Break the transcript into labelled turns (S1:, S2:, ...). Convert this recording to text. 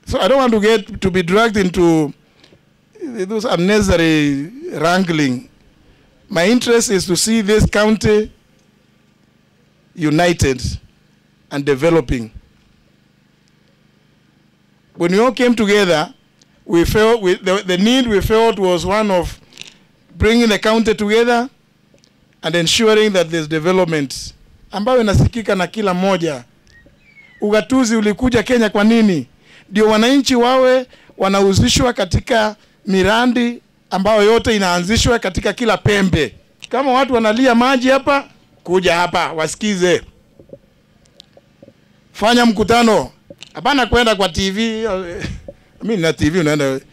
S1: So I don't want to be dragged into those unnecessary wrangling. My interest is to see this county united and developing. When we all came together, we felt the need we felt was one of bringing the county together and ensuring that there's development ambayo inasikika na kila moja. Ugatuzi ulikuja Kenya kwa nini? Ndio wananchi wawe wanahusishwa katika miradi ambayo yote inaanzishwa katika kila pembe. Kama watu wanalia maji hapa, kuja hapa wasikize. Fanya mkutano. Hapana kwenda kwa TV. Mimi na TV unaenda